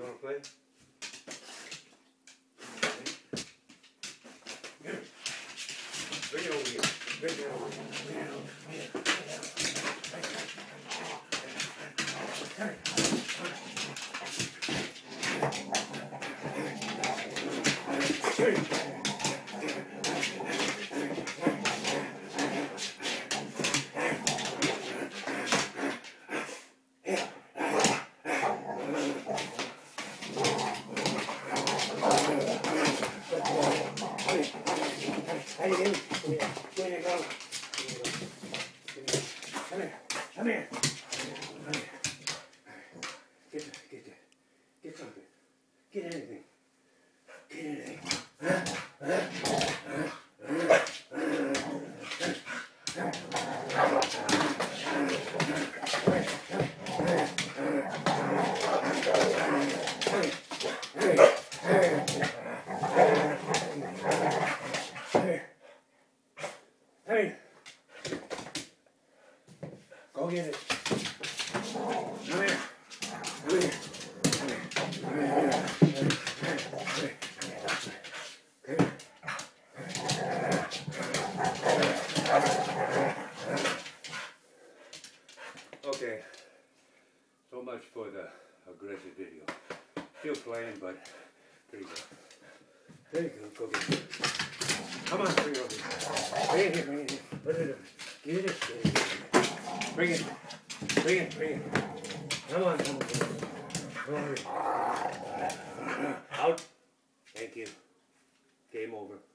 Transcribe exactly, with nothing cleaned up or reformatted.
wanna play? Okay. Bring it over here. Bring it over here. Bring it over here. Come here. How you doing? Where you go? Come here. Come here. Come here. Get that. Get that. Get something. Get anything. Get anything. Hey, go get it. Come here. Come here. Come here. Come here. Okay, so much for the aggressive video. Still playing, but pretty good. There you go. Go get it. Come on, bring it over here. Bring it here, bring it here. Put it up. Get it. Get it. Bring it. Bring it, bring it. Come on, come on, come on. Come on. Out. Thank you. Game over.